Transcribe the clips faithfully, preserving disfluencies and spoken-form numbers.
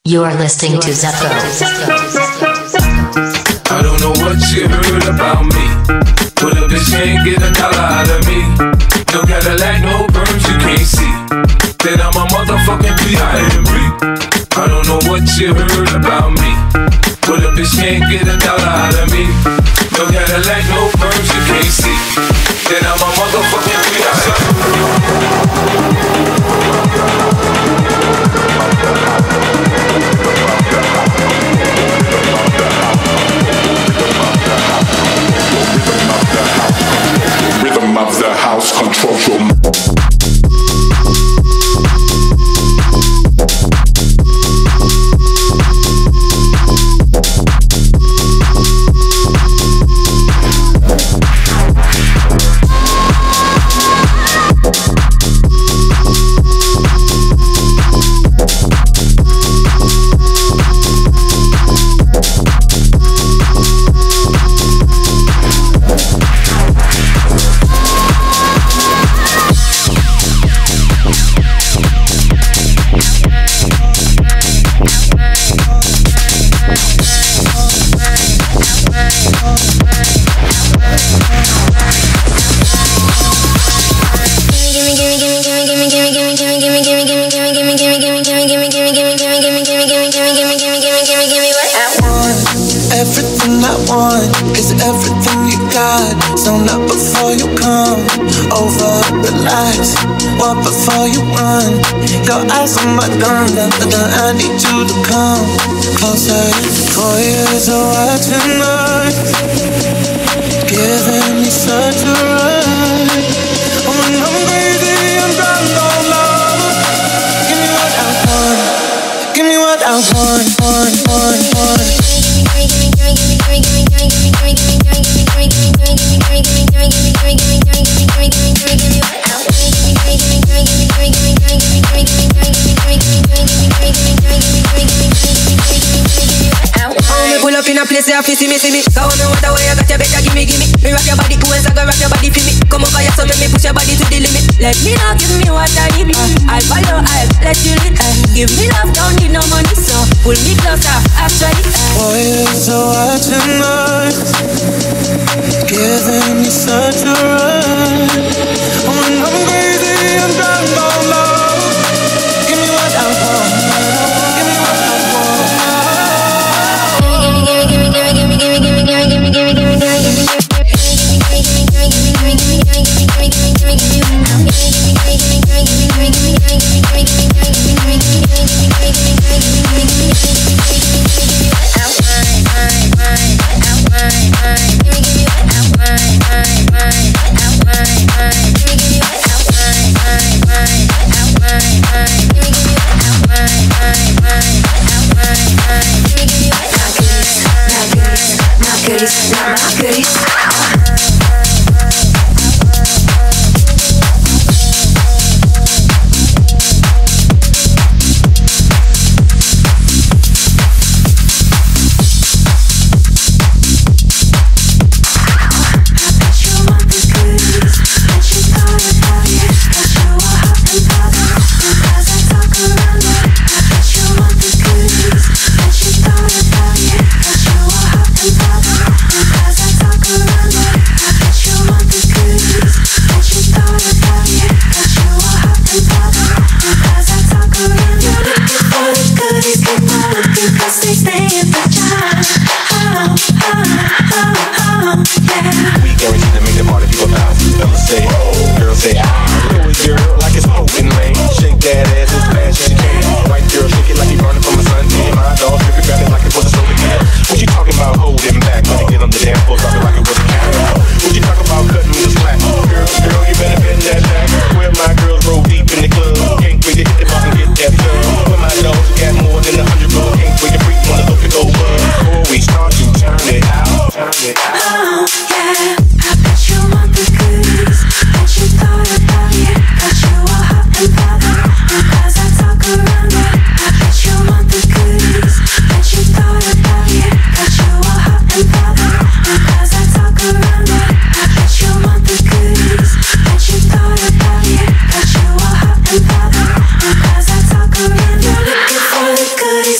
You are listening to Zetko. I don't know what you heard about me, but a bitch can't get a dollar out of me. No Cadillac, no perms, you can't see that I'm a motherfucking P I M B. I don't know what you heard about me, but a bitch can't get a dollar out of me. No Cadillac, no perms, you can't see that I'm a motherfucking P I M B. Rhythm of the house controls your everything I want is everything you got. So not before you come over, relax. Walk before you run. Your eyes on my gun, I need you to come closer. Four years of watching us, giving me such a rush. When I'm crazy, I'm drunk on love. Give me what I want. Give me what I want, want, want, want. Pull up in a place where you see me, see me. So me what the way I got you better give me, give me. Me rock your body cool, so go rock your body for me. Come over here, so make me push your body to the limit. Let me know, give me what I need. I'll follow, I'll let you lead. Give me love, don't need no money, so pull me closer, actually. Boy, you're so watching us, giving me such a rush. When I'm crazy, I'm drunk on love. Give me what I want. Give me what I want. Where my dogs got more than a hundred, bro. Can't wait to freak, wanna look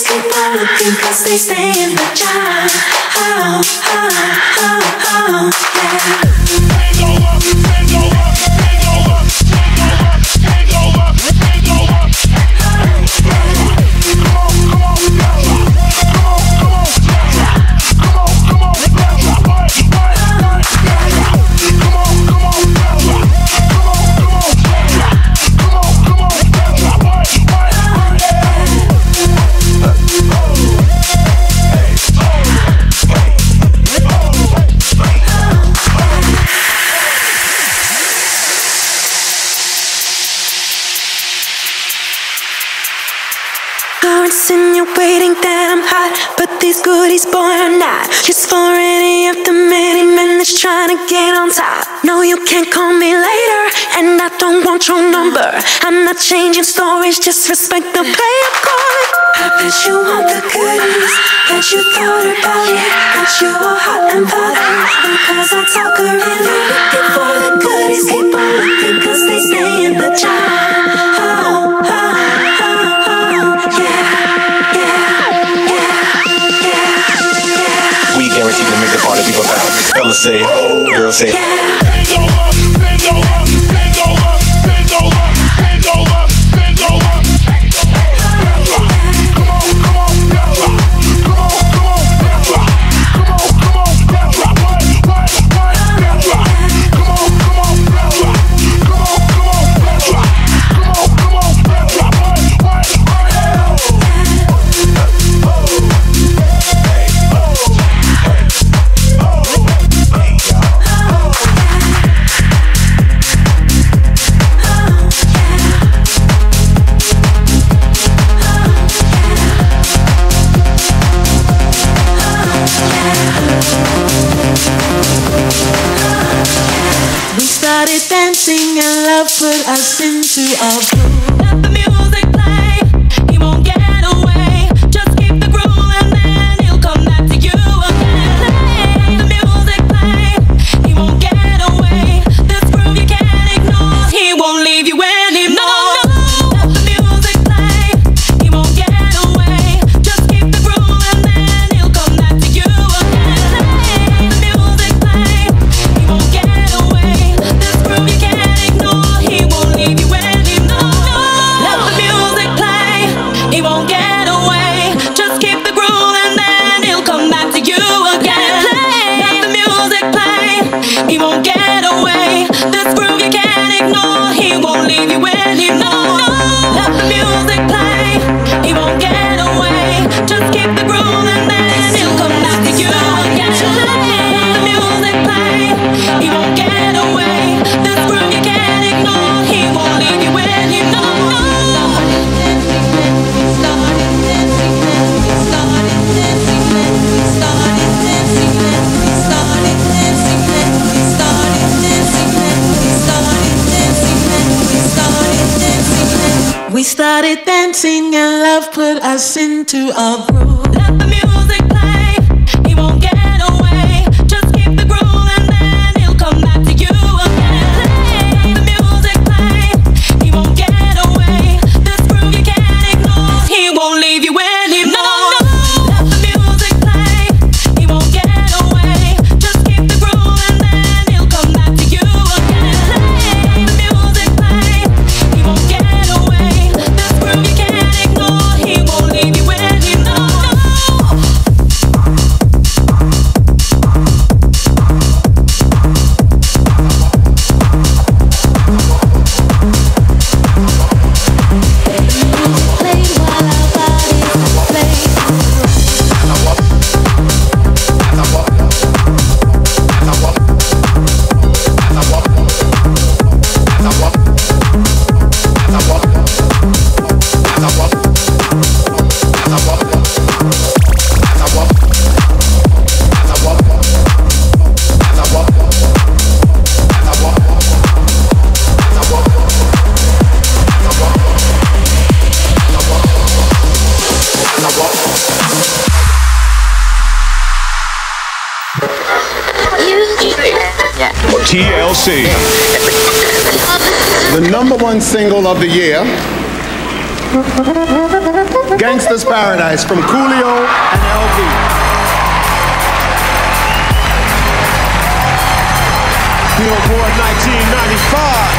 keep on looking, cause they stay in the job. Oh, oh, oh, oh, yeah. Bend over, bend over, bend over, bend over, bend over, bend over. Come on, come on, come on, come on, come on, come on, come on, come on, insinuating that I'm hot, but these goodies, boy, are not. Just for any of the many men that's trying to get on top. No, you can't call me later, and I don't want your number. I'm not changing stories, just respect the play I'm calling. I bet you want the goodies, bet you thought about it, bet you all hot and bothered, because I talk her in there. Looking for the goodies, keep on looking, cause they stay in the job. Oh, oh, oh, oh, yeah. We guarantee to make the party people proud. Fellas say, girls say, bend over, bend over, bend over, bend over, bend over, bend over. Come on, come on, come on, come on, come on, come on, come on, what, what, what, come on, come on, come on, come on, come on, come on, come on, what, what, we started dancing and love put us into a groove. Let the music play, he won't get away. Just keep the groove and then he'll come back to you again. Let the music play, he won't get away. This groove you can't ignore, he won't leave you anymore. No, no. Let the music play, he won't get away. Just keep the groove and then he'll come back to you again. Let the music play, he won't get away. This groove you can't ignore, he won't leave you anymore. Let the music play, he won't get away. Just keep the groove and then he'll come back to you again. Let the music play, he won't get away. This groove you can't ignore, he won't leave you anymore. Let the music play, he won't get away. Just keep the groove and then he'll come back to you again. Let the music play, he won't get away. This groove you can't ignore, he won't leave you anymore. We started dancing and love put us into a groove. Let the music play, he won't get away. Just keep the groove and then he'll come back to you again. Let the music play, he won't get away. This groove you can't ignore, he won't leave you anymore. Let the music play, he won't get away. Just keep the groove and then he'll come back to you again. Let the music play, he won't get away. This groove you can't ignore, he won't leave you anymore. T L C. The number one single of the year Gangsta's Paradise from Coolio and L B. Billboard nineteen ninety-five.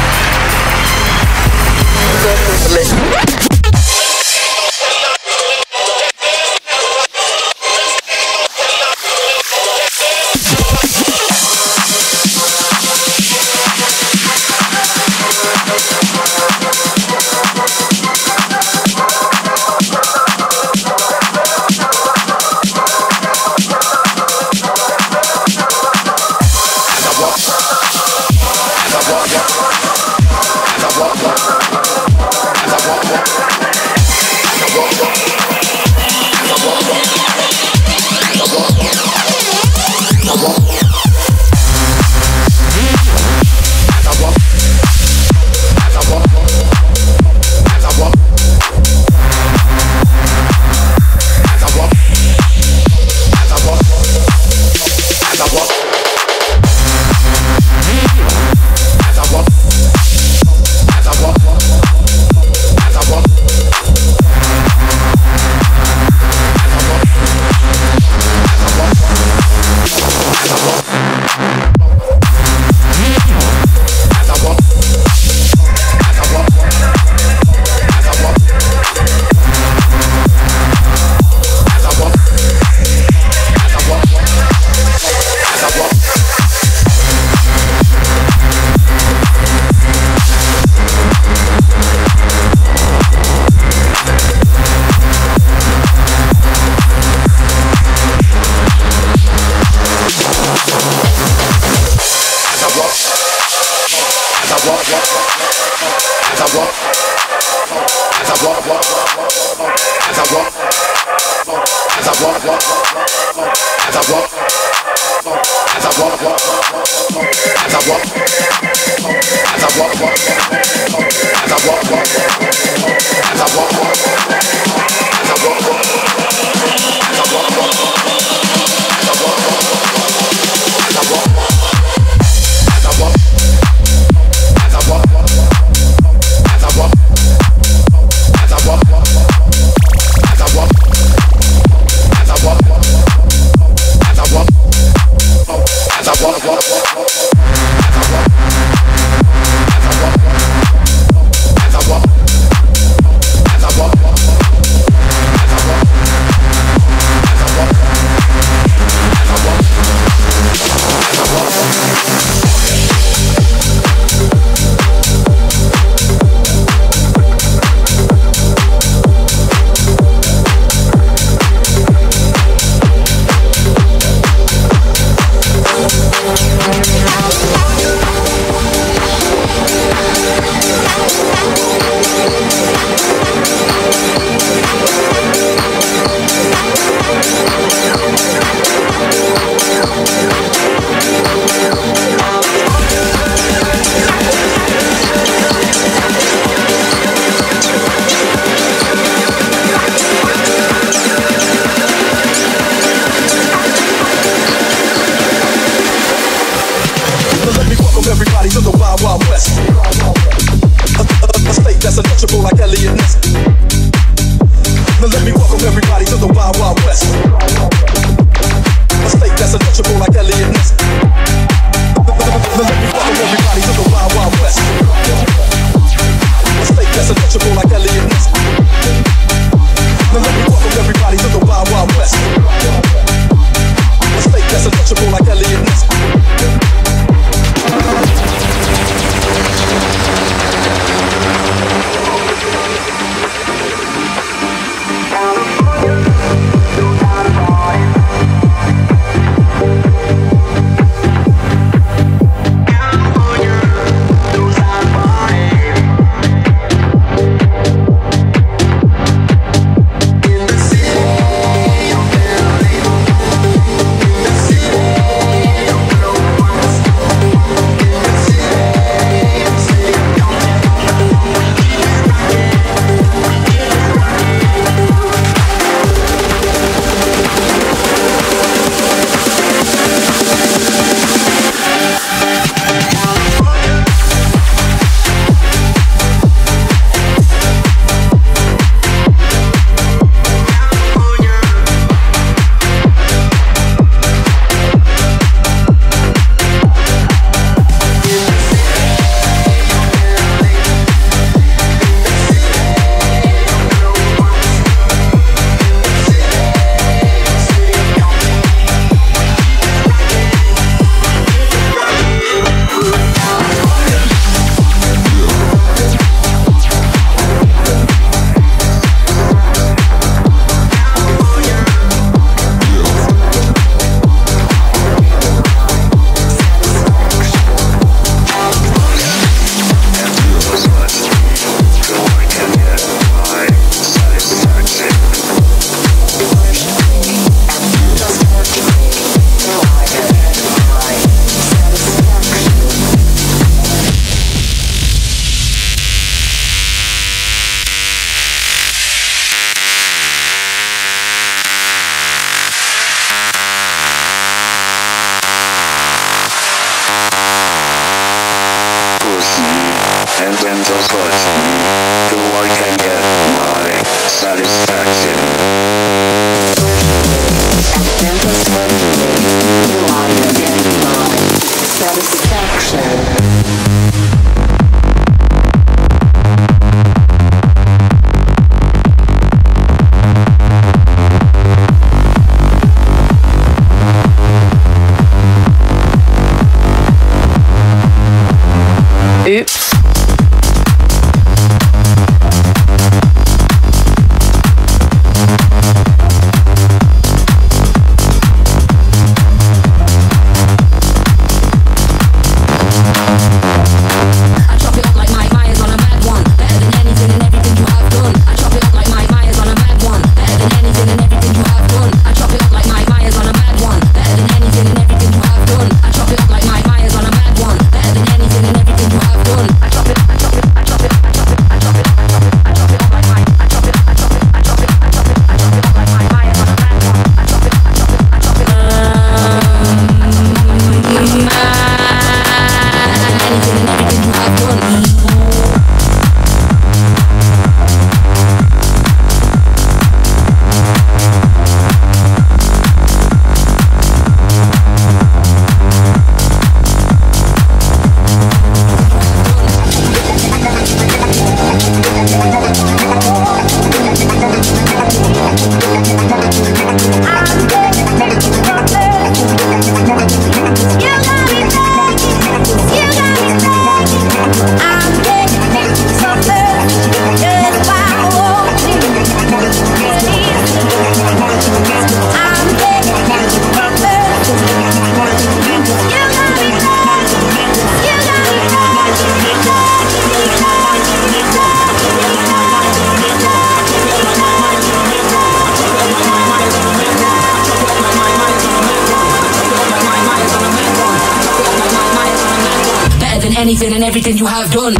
anything and everything you have done.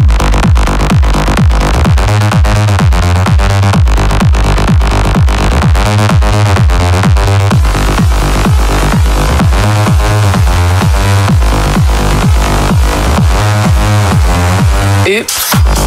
Oops.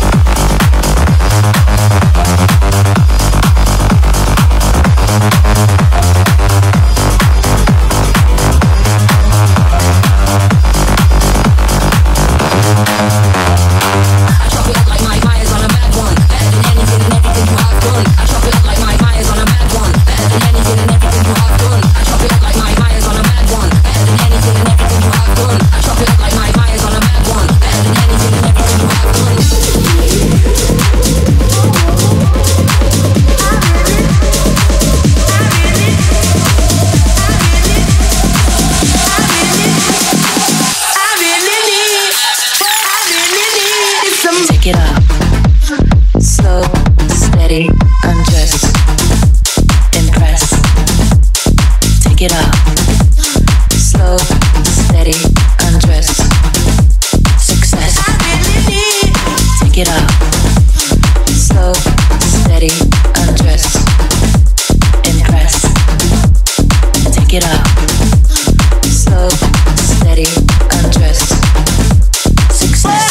Take it up, slow, steady, undress, impress. Take it up, slow, steady, undress, success. Take it up, slow, steady, undress, impress. Take it up, slow, steady, undress, success.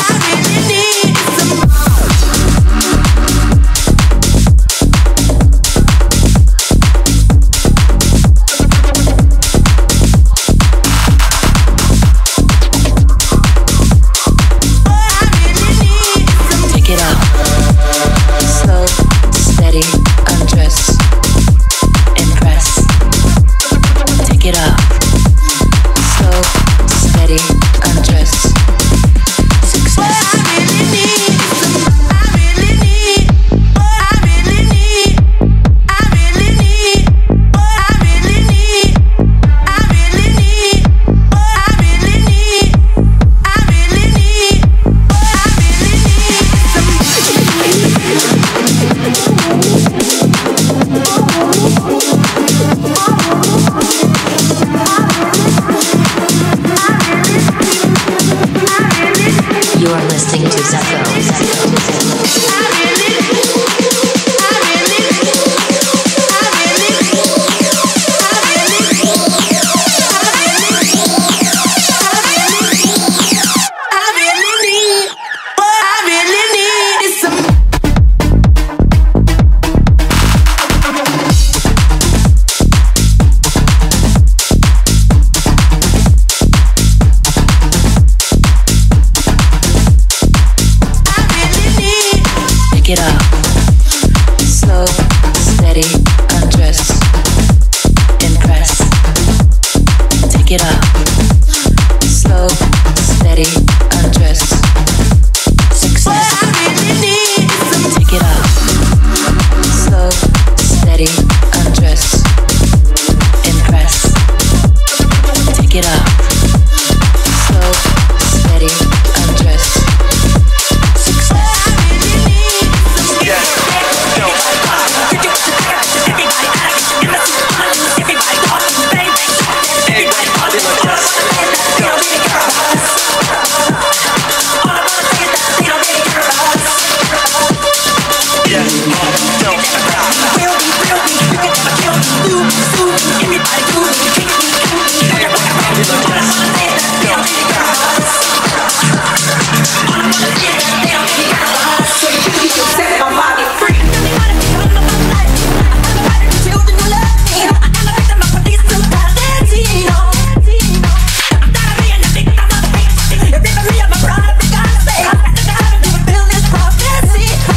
You are listening to Zetko. It up, slow, steady, undress, impress. Take it up, slow, steady, undress, success. Take it up, slow, steady, undress, impress. Take it up, slow, steady, undress, success.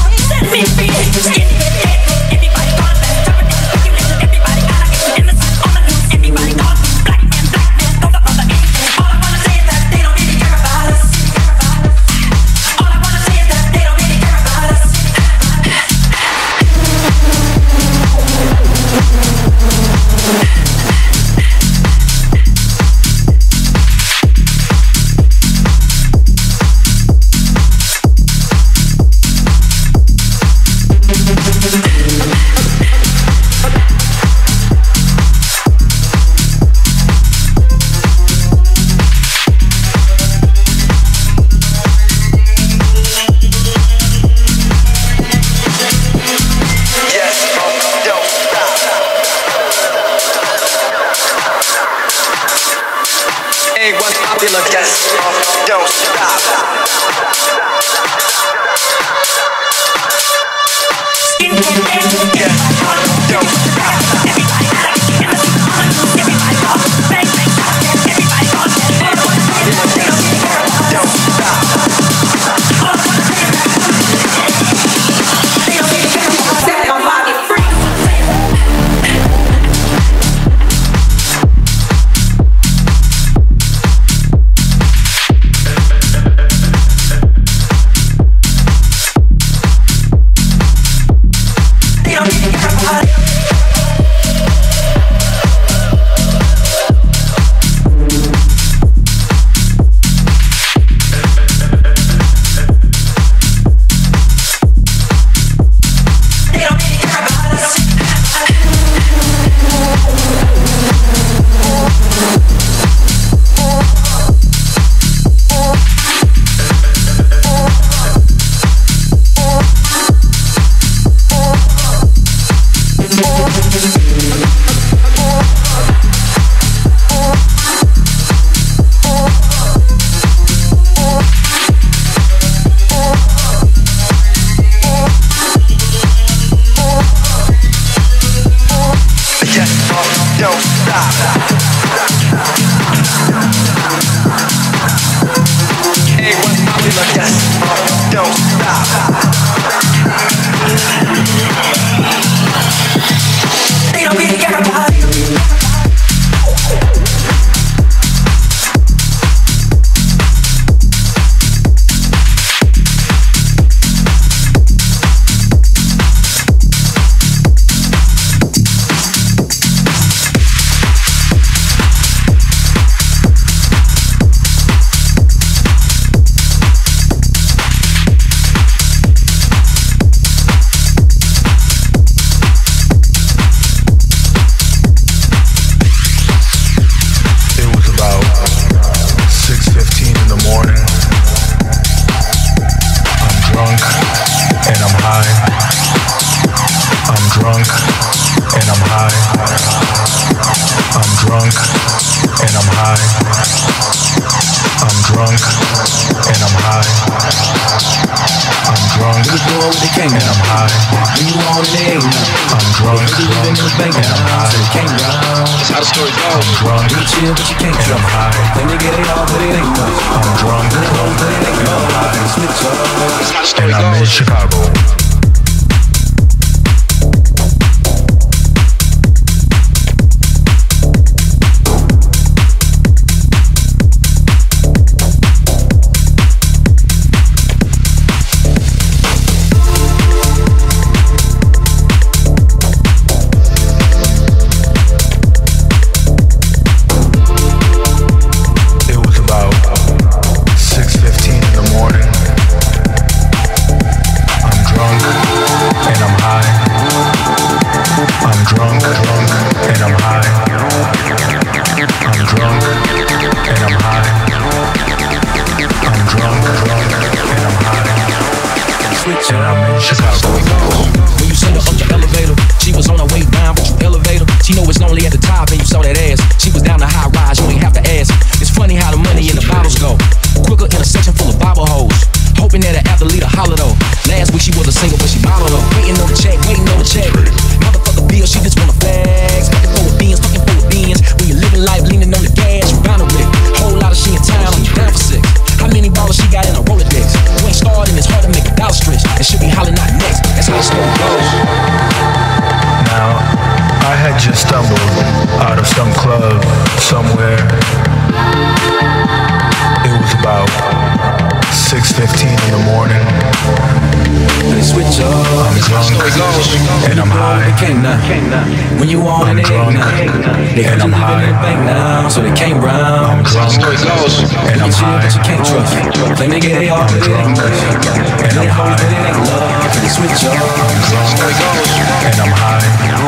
Everybody popular guest. Don't stop. Yeah, don't stop. Everybody go, bang, bang, everybody go, don't stop. Set it on fire, get free. And I'm high, so they came round. I'm drunk, and I'm high, but you can't trust. Claim they get all the drunk, and I'm high, but it ain't love. They switch up. I'm drunk, and I'm high.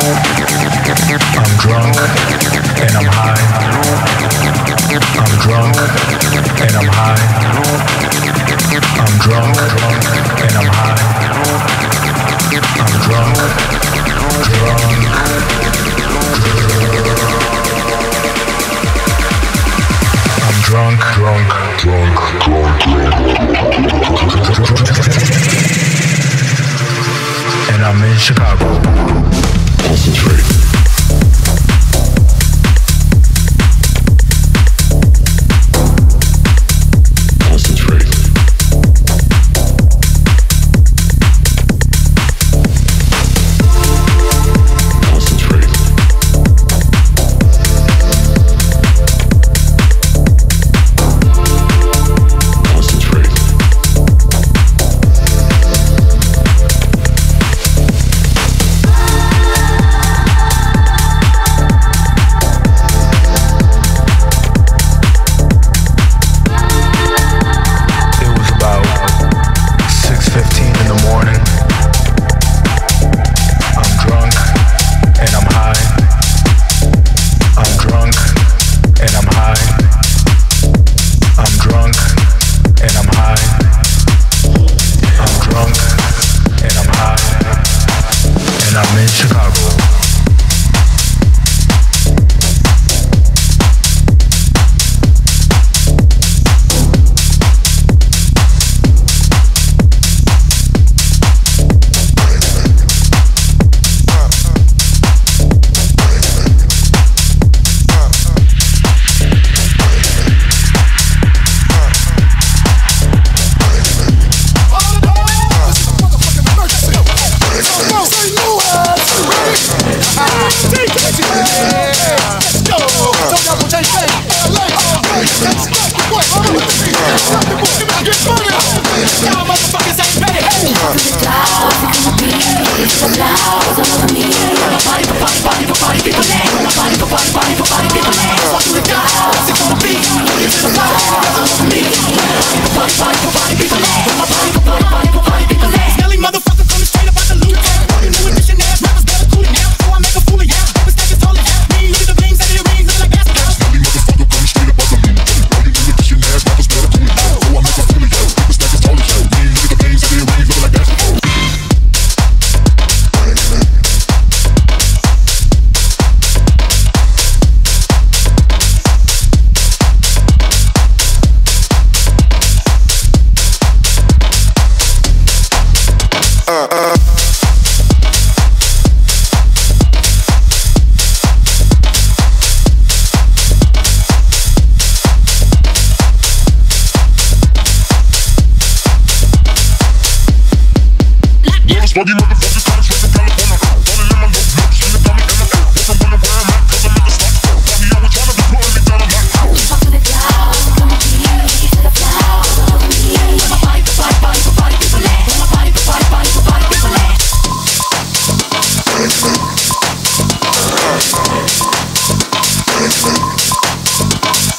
I'm drunk, and I'm high. I'm drunk, and I'm high. I'm drunk, and I'm high. I'm drunk, drunk. I'm drunk, drunk.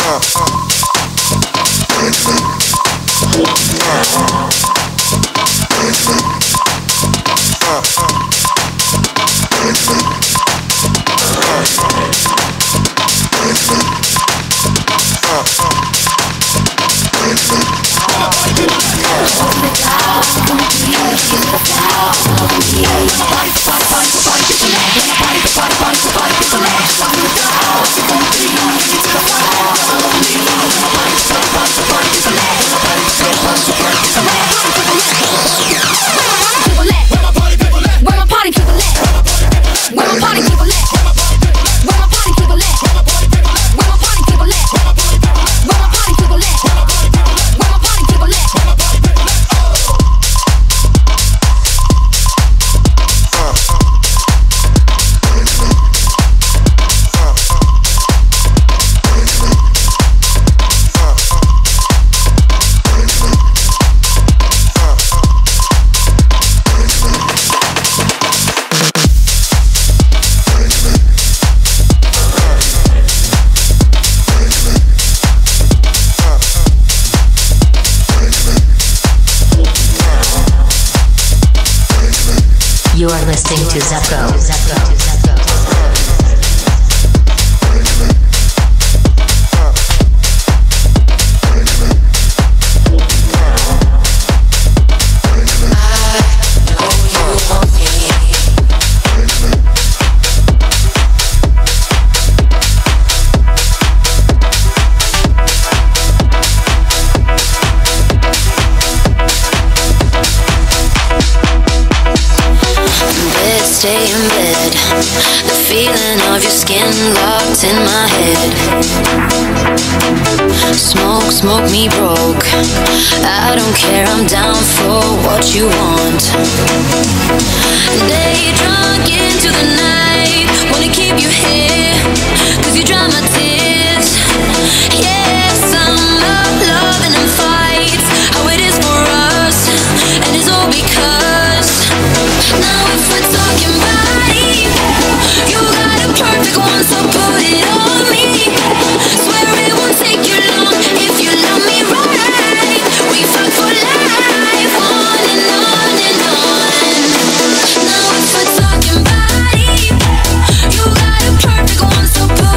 You are listening to Zetko. Zetko. Stay in bed, the feeling of your skin locked in my head. Smoke, smoke me broke, I don't care, I'm down for what you want. Day drunk into the night, wanna keep you here, cause you dry my tears. Yes, I'm up loving and fights, how it is for us, and it's all because now if we're talking body, you got a perfect one, so put it on me. Swear it won't take you long if you love me right. We fuck for life, on and on and on. Now if we're talking body, you got a perfect one, so put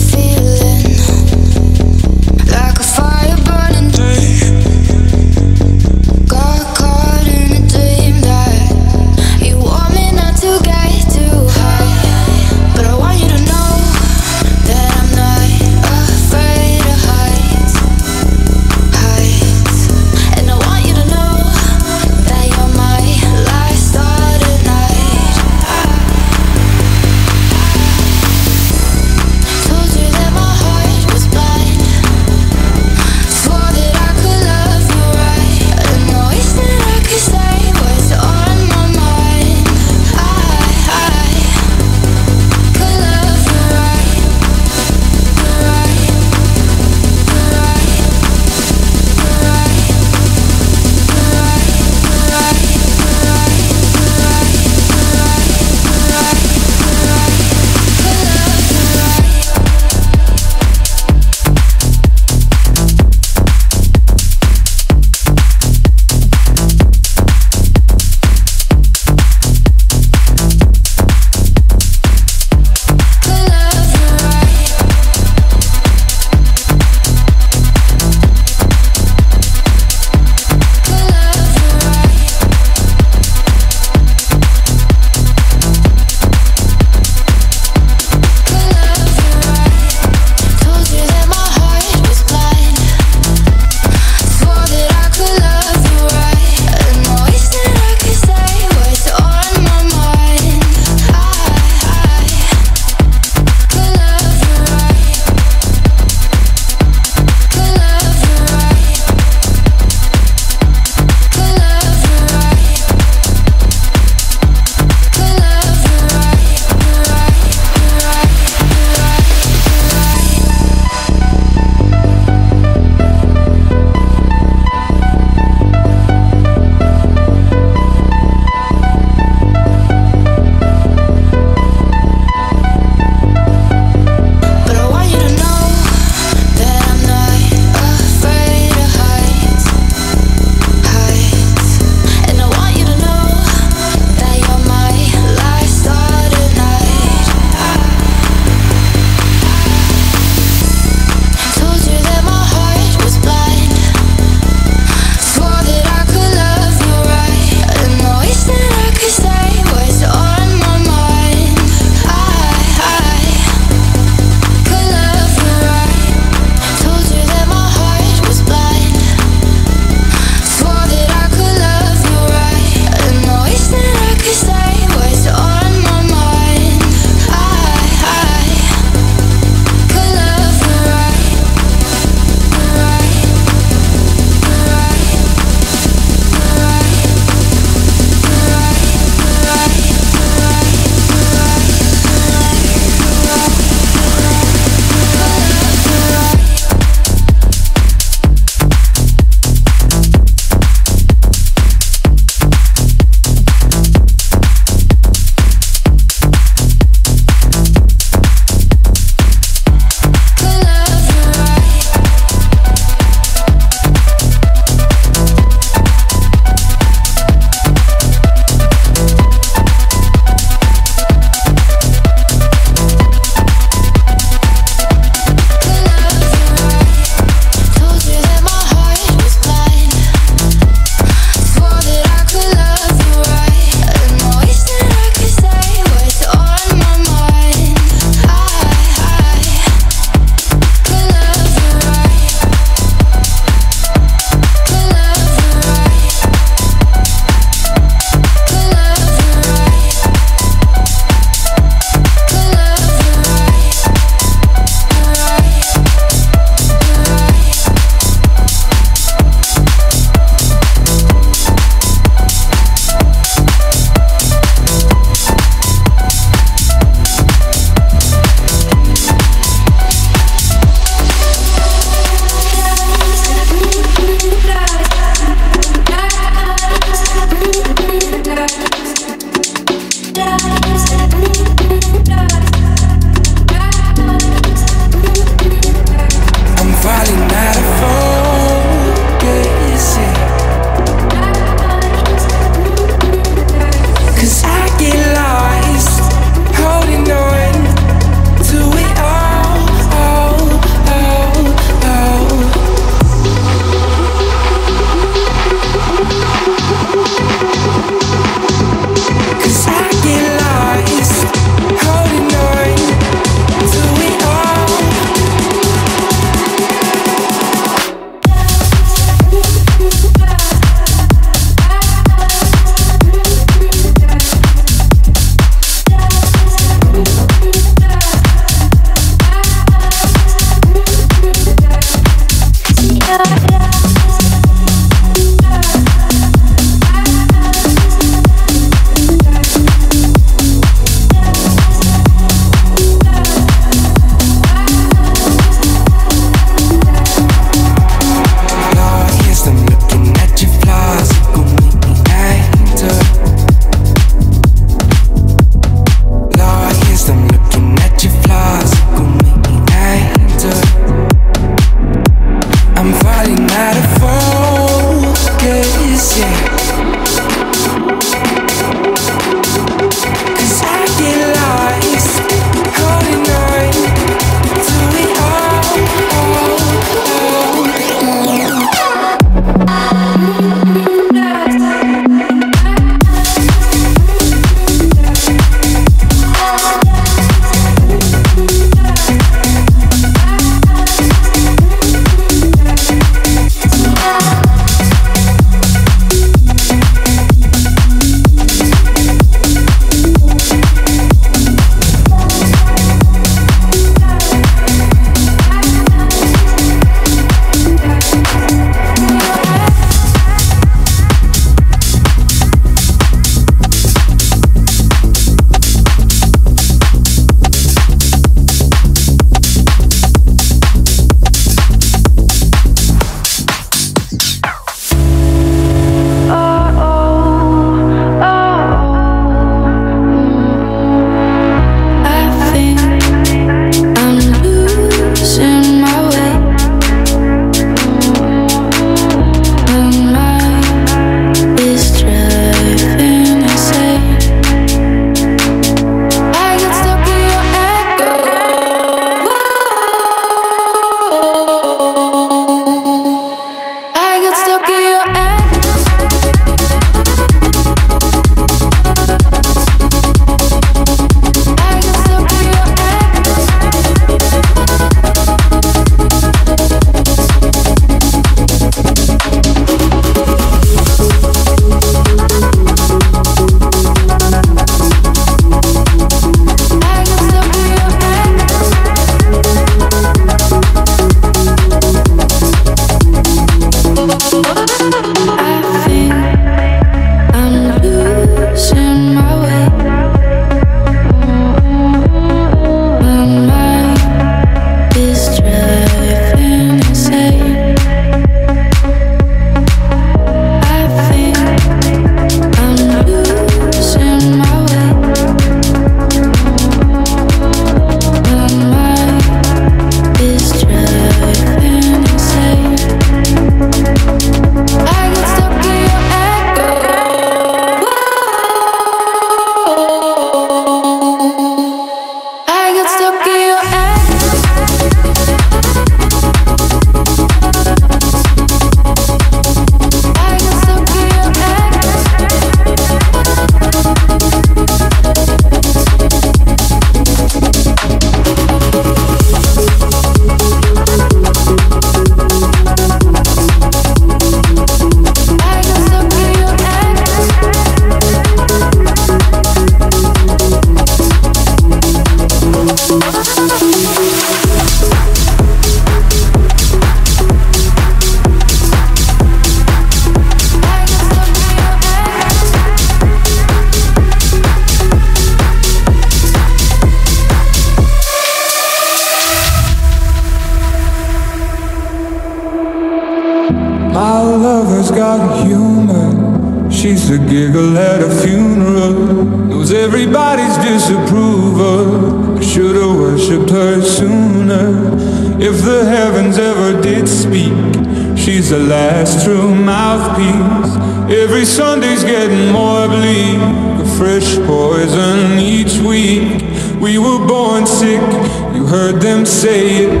She's a giggle at a funeral, knows everybody's disapproval. I should've worshipped her sooner. If the heavens ever did speak, she's the last true mouthpiece. Every Sunday's getting more bleak, a fresh poison each week. We were born sick, you heard them say it.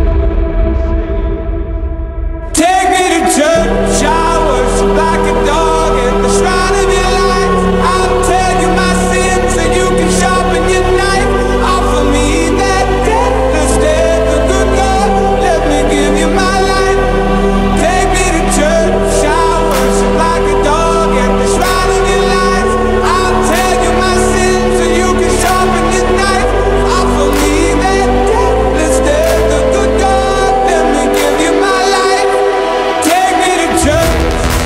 Take me to church, I worship like a dog at the shrine of your life. I'll tell you my sins so you can sharpen your knife. Offer me that deathless death, the good God, let me give you my life. Take me to church, I worship like a dog at the shrine of your life. I'll tell you my sins so you can sharpen your knife. Offer me that deathless death, the good God, let me give you my life. Take me to church.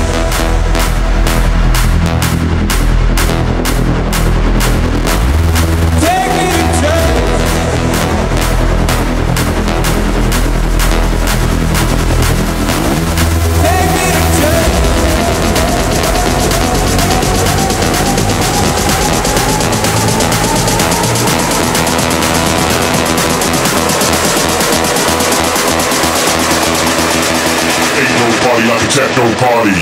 Take me to church. Take me to church. Ain't no party like a techno party.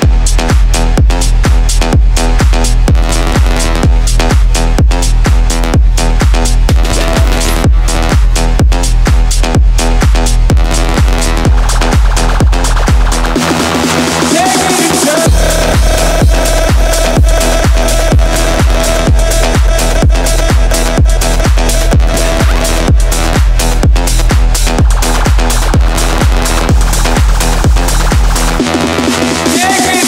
Take me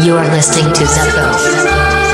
You are listening to Zetko.